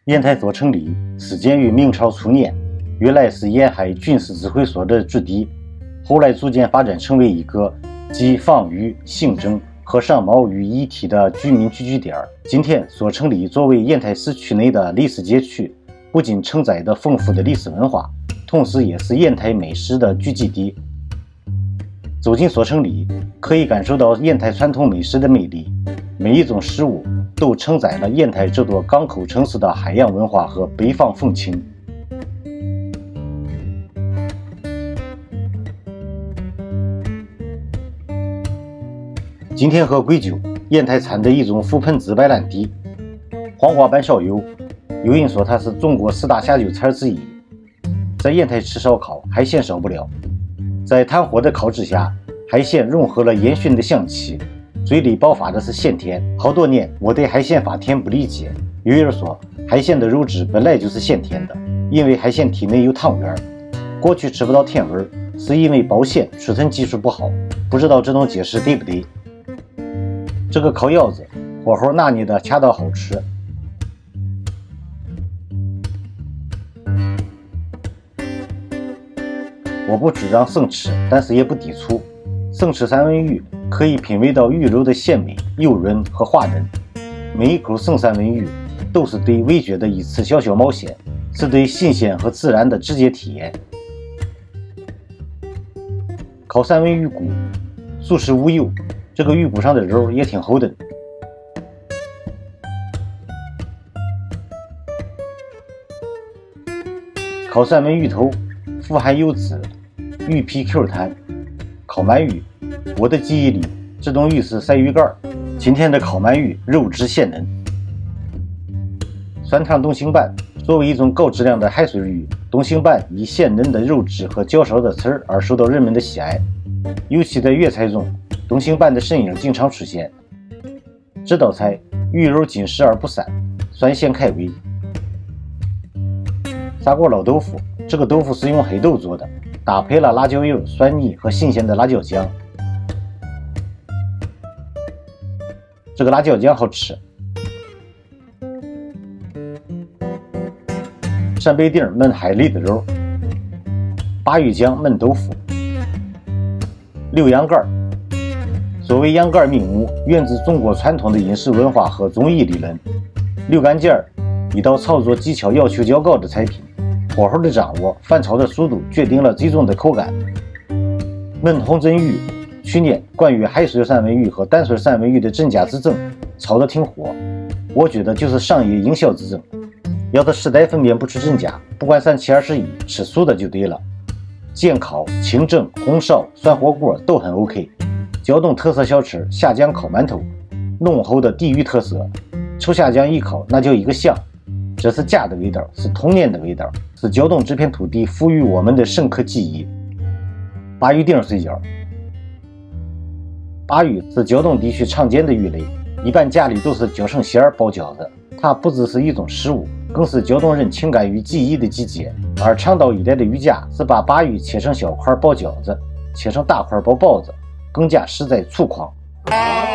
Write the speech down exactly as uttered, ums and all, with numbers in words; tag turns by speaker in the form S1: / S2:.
S1: 砚台所成立始建于明朝初年，原来是沿海军事指挥所的驻地，后来逐渐发展成为一个集防御、行政和商贸于一体的居民聚居点。今天所成立作为砚台市区内的历史街区，不仅承载着丰富的历史文化，同时也是砚台美食的聚集地。走进所成立，可以感受到砚台传统美食的魅力，每一种食物都承载了砚台这座港口城市的海洋文化和北方风情。今天喝贵酒，砚台产的一种覆盆子白兰地，黄花斑烧油，有人说它是中国十大下酒菜之一。在砚台吃烧烤，海鲜少不了。在炭火的烤制下，海鲜融合了烟熏的香气，嘴里爆发的是鲜甜。好多年我对海鲜发甜不理解，有人说海鲜的肉质本来就是鲜甜的，因为海鲜体内有糖原，过去吃不到甜味，是因为保鲜储存技术不好。不知道这种解释对不对？这个烤腰子火候拿捏的恰到好处。我不主张生吃，但是也不抵触。生吃三文鱼可以品味到鱼肉的鲜美、幼润和滑嫩。每一口生三文鱼都是对味觉的一次小小冒险，是对新鲜和自然的直接体验。烤三文鱼骨，素食无油，这个鱼骨上的肉也挺厚的。烤三文鱼头，富含油脂，鱼皮 Q 弹。烤鳗鱼，我的记忆里这种鱼是鳃鱼干。今天的烤鳗鱼肉质鲜嫩。酸汤东星斑，作为一种高质量的海水鱼，东星斑以鲜嫩的肉质和较少的刺儿而受到人们的喜爱。尤其在粤菜中，东星斑的身影经常出现。这道菜鱼肉紧实而不散，酸鲜开胃。砂锅老豆腐，这个豆腐是用黑豆做的，搭配了辣椒油、蒜泥和新鲜的辣椒酱。这个辣椒酱好吃。扇贝丁焖海蛎子肉，鲅鱼酱焖豆腐，溜羊肝。所谓羊肝命名，源自中国传统的饮食文化和中医理论。溜肝尖儿，一道操作技巧要求较高的菜品，火候的掌握、翻炒的速度决定了最终的口感。焖红鳟鱼，去年关于海水三文鱼和淡水三文鱼的真假之争吵得挺火，我觉得就是商业营销之争。要是实在分辨不出真假，不管三七二十一，吃素的就对了。煎烤、清蒸、红烧、涮火锅都很 OK。胶东特色小吃虾酱烤馒头，浓厚的地域特色，臭虾酱一烤那叫一个香。这是家的味道，是童年的味道，是胶东这片土地赋予我们的深刻记忆。鲅鱼丁水饺，鲅鱼是胶东地区常见的鱼类，一般家里都是绞成馅儿包饺子。它不只是一种食物，更是胶东人情感与记忆的集结。而长岛一带的渔家是把鲅鱼切成小块包饺子，切成大块包包子，更加实在粗犷。